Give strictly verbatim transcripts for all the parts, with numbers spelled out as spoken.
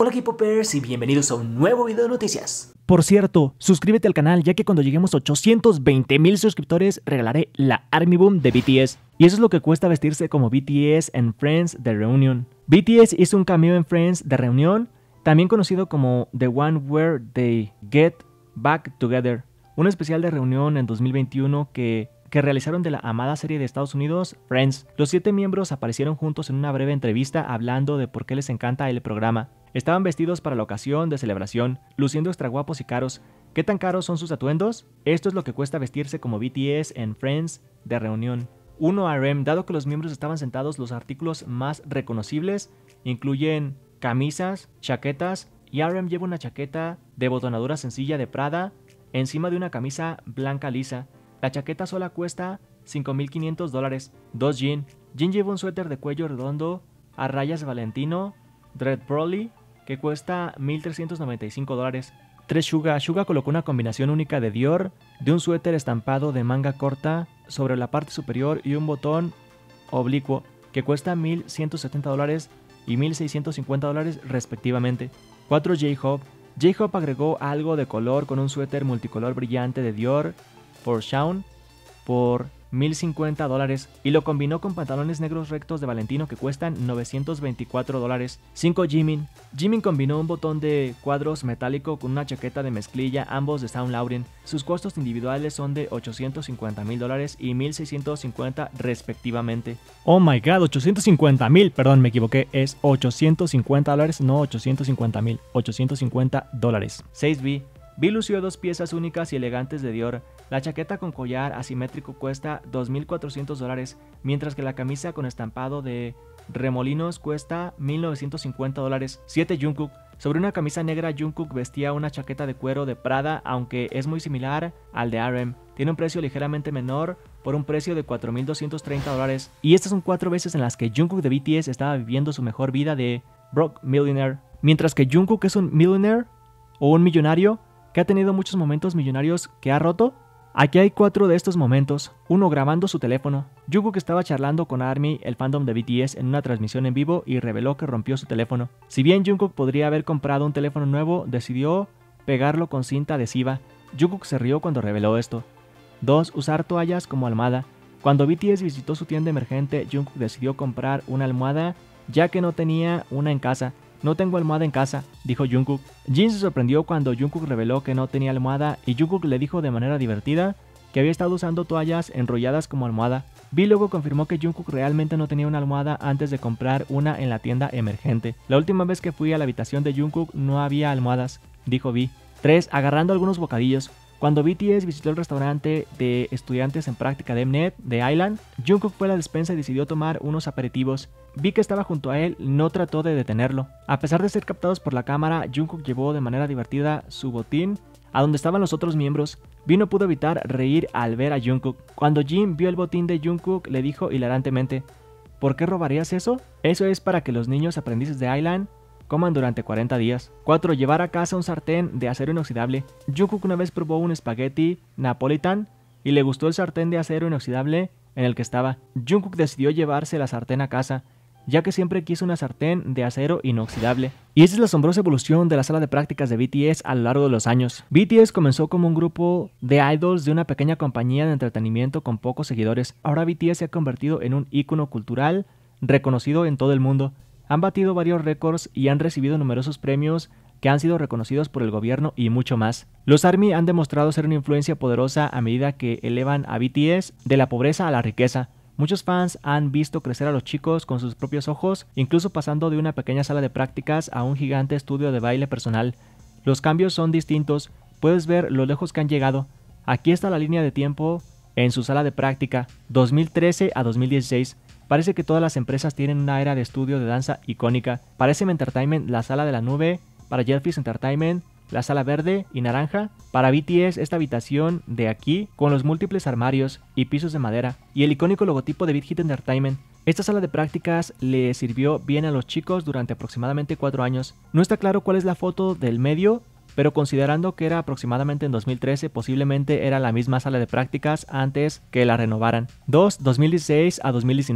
Hola K-Popers y bienvenidos a un nuevo video de noticias. Por cierto, suscríbete al canal ya que cuando lleguemos a ochocientos veinte mil suscriptores regalaré la Army Boom de B T S. Y eso es lo que cuesta vestirse como B T S en Friends The Reunion. B T S hizo un cameo en Friends The Reunion, también conocido como The One Where They Get Back Together, un especial de reunión en dos mil veintiuno que... que realizaron de la amada serie de Estados Unidos, Friends. Los siete miembros aparecieron juntos en una breve entrevista hablando de por qué les encanta el programa. Estaban vestidos para la ocasión de celebración, luciendo extra guapos y caros. ¿Qué tan caros son sus atuendos? Esto es lo que cuesta vestirse como B T S en Friends de reunión. uno R M, dado que los miembros estaban sentados, los artículos más reconocibles incluyen camisas, chaquetas, y R M lleva una chaqueta de botonadura sencilla de Prada encima de una camisa blanca lisa. La chaqueta sola cuesta cinco mil quinientos dólares. dos Jin. Jin lleva un suéter de cuello redondo a rayas Valentino Dread Broly que cuesta mil trescientos noventa y cinco dólares. tres Suga. Suga colocó una combinación única de Dior de un suéter estampado de manga corta sobre la parte superior y un botón oblicuo que cuesta mil ciento setenta dólares y mil seiscientos cincuenta dólares respectivamente. cuatro J-Hope. J-Hope agregó algo de color con un suéter multicolor brillante de Dior por Shawn por mil cincuenta dólares y lo combinó con pantalones negros rectos de Valentino que cuestan novecientos veinticuatro dólares. cinco Jimin. Jimin combinó un botón de cuadros metálico con una chaqueta de mezclilla, ambos de Saint Laurent. Sus costos individuales son de ochocientos cincuenta mil dólares y mil seiscientos cincuenta respectivamente. Oh my god, ochocientos cincuenta mil, perdón, me equivoqué, es ochocientos cincuenta dólares, no ochocientos cincuenta mil, ochocientos cincuenta dólares. seis B. V lució dos piezas únicas y elegantes de Dior. La chaqueta con collar asimétrico cuesta dos mil cuatrocientos dólares, mientras que la camisa con estampado de remolinos cuesta mil novecientos cincuenta dólares. siete Jungkook. Sobre una camisa negra, Jungkook vestía una chaqueta de cuero de Prada, aunque es muy similar al de R M. Tiene un precio ligeramente menor por un precio de cuatro mil doscientos treinta dólares. Y estas son cuatro veces en las que Jungkook de B T S estaba viviendo su mejor vida de broke millionaire. Mientras que Jungkook es un millionaire o un millonario que ha tenido muchos momentos millonarios que ha roto. Aquí hay cuatro de estos momentos. uno Grabando su teléfono. Jungkook estaba charlando con ARMY, el fandom de B T S, en una transmisión en vivo y reveló que rompió su teléfono. Si bien Jungkook podría haber comprado un teléfono nuevo, decidió pegarlo con cinta adhesiva. Jungkook se rió cuando reveló esto. dos Usar toallas como almohada. Cuando B T S visitó su tienda emergente, Jungkook decidió comprar una almohada ya que no tenía una en casa. No tengo almohada en casa, dijo Jungkook. Jin se sorprendió cuando Jungkook reveló que no tenía almohada y Jungkook le dijo de manera divertida que había estado usando toallas enrolladas como almohada. V luego confirmó que Jungkook realmente no tenía una almohada antes de comprar una en la tienda emergente. La última vez que fui a la habitación de Jungkook no había almohadas, dijo V. tres Agarrando algunos bocadillos. Cuando B T S visitó el restaurante de estudiantes en práctica de Mnet de Island, Jungkook fue a la despensa y decidió tomar unos aperitivos. Vi que estaba junto a él, no trató de detenerlo. A pesar de ser captados por la cámara, Jungkook llevó de manera divertida su botín a donde estaban los otros miembros. V no pudo evitar reír al ver a Jungkook. Cuando Jin vio el botín de Jungkook, le dijo hilarantemente: ¿por qué robarías eso? Eso es para que los niños aprendices de Island coman durante cuarenta días. cuatro Llevar a casa un sartén de acero inoxidable. Jungkook una vez probó un espagueti napolitan y le gustó el sartén de acero inoxidable en el que estaba. Jungkook decidió llevarse la sartén a casa, ya que siempre quiso una sartén de acero inoxidable. Y esa es la asombrosa evolución de la sala de prácticas de B T S a lo largo de los años. B T S comenzó como un grupo de idols de una pequeña compañía de entretenimiento con pocos seguidores. Ahora B T S se ha convertido en un ícono cultural reconocido en todo el mundo. Han batido varios récords y han recibido numerosos premios que han sido reconocidos por el gobierno y mucho más. Los ARMY han demostrado ser una influencia poderosa a medida que elevan a B T S de la pobreza a la riqueza. Muchos fans han visto crecer a los chicos con sus propios ojos, incluso pasando de una pequeña sala de prácticas a un gigante estudio de baile personal. Los cambios son distintos, puedes ver lo lejos que han llegado. Aquí está la línea de tiempo en su sala de práctica, dos mil trece a dos mil dieciséis. Parece que todas las empresas tienen una era de estudio de danza icónica. Para S M Entertainment, la sala de la nube; para Jellyfish Entertainment, la sala verde y naranja; para B T S, esta habitación de aquí, con los múltiples armarios y pisos de madera, y el icónico logotipo de Big Hit Entertainment. Esta sala de prácticas le sirvió bien a los chicos durante aproximadamente cuatro años. No está claro cuál es la foto del medio, pero considerando que era aproximadamente en dos mil trece, posiblemente era la misma sala de prácticas antes que la renovaran. dos. dos mil dieciséis a dos mil diecinueve.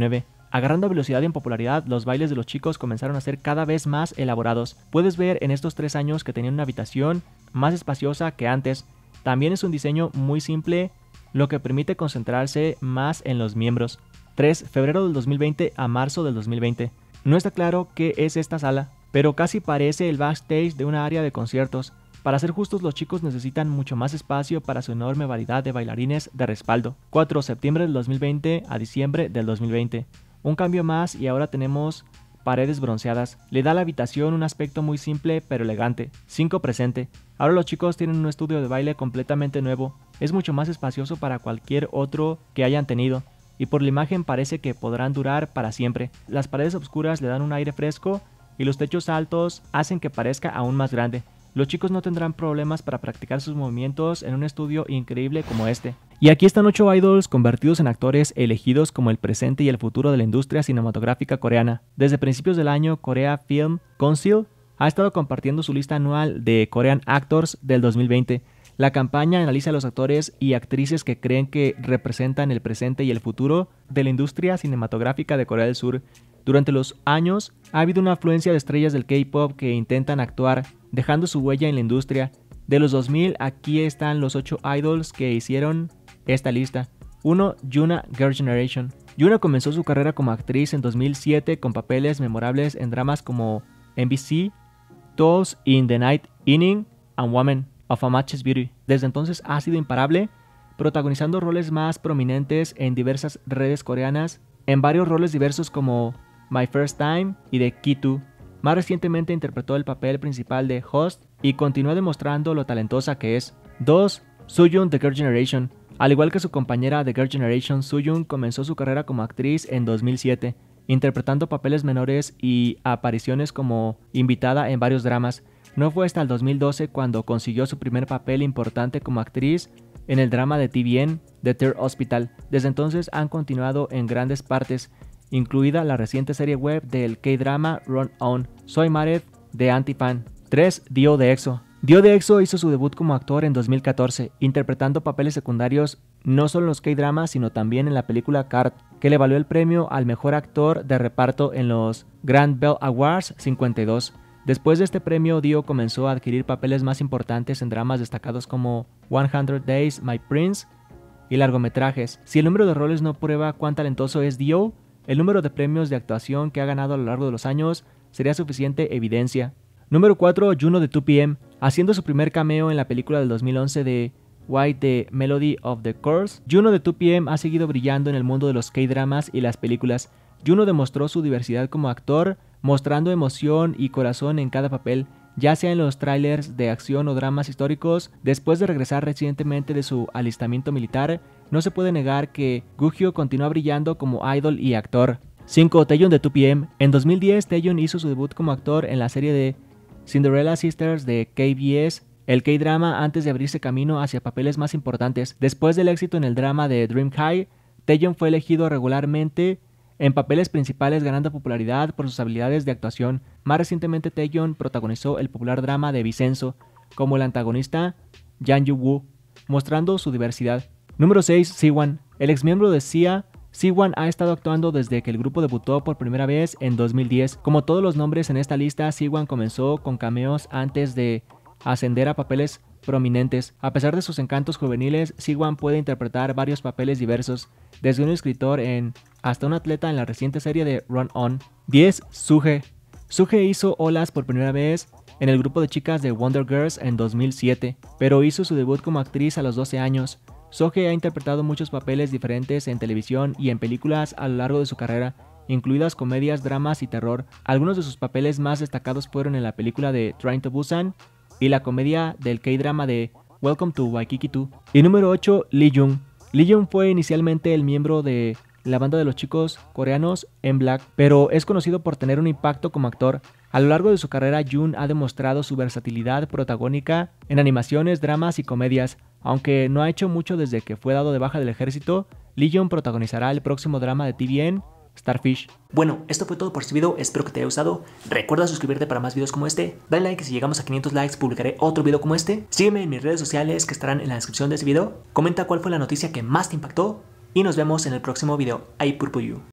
Agarrando velocidad y en popularidad, los bailes de los chicos comenzaron a ser cada vez más elaborados. Puedes ver en estos tres años que tenían una habitación más espaciosa que antes. También es un diseño muy simple, lo que permite concentrarse más en los miembros. tres. Febrero del dos mil veinte a marzo del dos mil veinte. No está claro qué es esta sala, pero casi parece el backstage de una área de conciertos. Para ser justos, los chicos necesitan mucho más espacio para su enorme variedad de bailarines de respaldo. cuatro. Septiembre del dos mil veinte a diciembre del dos mil veinte. Un cambio más y ahora tenemos paredes bronceadas. Le da a la habitación un aspecto muy simple pero elegante. cinco. Presente. Ahora los chicos tienen un estudio de baile completamente nuevo. Es mucho más espacioso para cualquier otro que hayan tenido. Y por la imagen parece que podrán durar para siempre. Las paredes oscuras le dan un aire fresco y los techos altos hacen que parezca aún más grande. Los chicos no tendrán problemas para practicar sus movimientos en un estudio increíble como este. Y aquí están ocho idols convertidos en actores elegidos como el presente y el futuro de la industria cinematográfica coreana. Desde principios del año, Korea Film Council ha estado compartiendo su lista anual de Korean Actors del dos mil veinte. La campaña analiza a los actores y actrices que creen que representan el presente y el futuro de la industria cinematográfica de Corea del Sur. Durante los años, ha habido una afluencia de estrellas del K-pop que intentan actuar, dejando su huella en la industria. De los dos mil, aquí están los ocho idols que hicieron esta lista. uno. Yuna Girl Generation. Yuna comenzó su carrera como actriz en dos mil siete con papeles memorables en dramas como M B C, Dolls in the Night Inning and Woman of a Matches Beauty. Desde entonces ha sido imparable, protagonizando roles más prominentes en diversas redes coreanas, en varios roles diversos como My First Time y The Key To. Más recientemente interpretó el papel principal de Host y continúa demostrando lo talentosa que es. dos. Sooyoon The Girl Generation. Al igual que su compañera The Girl Generation, Sooyoon comenzó su carrera como actriz en dos mil siete, interpretando papeles menores y apariciones como invitada en varios dramas. No fue hasta el dos mil doce cuando consiguió su primer papel importante como actriz en el drama de T V N, The Third Hospital. Desde entonces han continuado en grandes partes, incluida la reciente serie web del K-drama Run On, Soy Married de Anti-Fan. tres. Dio de EXO. Dio de EXO hizo su debut como actor en dos mil catorce, interpretando papeles secundarios no solo en los K-dramas, sino también en la película Card, que le valió el premio al mejor actor de reparto en los Grand Bell Awards cincuenta y dos. Después de este premio, Dio comenzó a adquirir papeles más importantes en dramas destacados como cien Days, My Prince y largometrajes. Si el número de roles no prueba cuán talentoso es Dio, el número de premios de actuación que ha ganado a lo largo de los años sería suficiente evidencia. Número cuatro. Juno de dos P M. Haciendo su primer cameo en la película del dos mil once de White the Melody of the Curse, Juno de dos P M ha seguido brillando en el mundo de los K-dramas y las películas. Juno demostró su diversidad como actor, mostrando emoción y corazón en cada papel, ya sea en los trailers de acción o dramas históricos. Después de regresar recientemente de su alistamiento militar, no se puede negar que Gugyo continúa brillando como idol y actor. cinco. Taeyeon de dos P M. En dos mil diez, Taeyeon hizo su debut como actor en la serie de Cinderella Sisters de K B S, el K-drama, antes de abrirse camino hacia papeles más importantes. Después del éxito en el drama de Dream High, Taeyeon fue elegido regularmente en papeles principales, ganando popularidad por sus habilidades de actuación. Más recientemente, Taeyeon protagonizó el popular drama de Vincenzo como el antagonista Yang Yu-woo, mostrando su diversidad. Número seis. Siwan. El exmiembro de S I A, Siwan ha estado actuando desde que el grupo debutó por primera vez en dos mil diez. Como todos los nombres en esta lista, Siwan comenzó con cameos antes de ascender a papeles prominentes. A pesar de sus encantos juveniles, Siwan puede interpretar varios papeles diversos, desde un escritor en hasta un atleta en la reciente serie de Run On. diez. Suge. Suge hizo olas por primera vez en el grupo de chicas de Wonder Girls en dos mil siete, pero hizo su debut como actriz a los doce años. Suge ha interpretado muchos papeles diferentes en televisión y en películas a lo largo de su carrera, incluidas comedias, dramas y terror. Algunos de sus papeles más destacados fueron en la película de Train to Busan y la comedia del K-drama de Welcome to Waikiki dos. Y número ocho. Lee Jung. Lee Jung fue inicialmente el miembro de la banda de los chicos coreanos En Black, pero es conocido por tener un impacto como actor. A lo largo de su carrera, Jung ha demostrado su versatilidad protagónica en animaciones, dramas y comedias. Aunque no ha hecho mucho desde que fue dado de baja del ejército, Lee Jung protagonizará el próximo drama de T V N, Starfish. Bueno, esto fue todo por este video, espero que te haya gustado. Recuerda suscribirte para más videos como este, dale like y si llegamos a quinientos likes publicaré otro video como este. Sígueme en mis redes sociales que estarán en la descripción de este video. Comenta cuál fue la noticia que más te impactó y nos vemos en el próximo video. I purple you.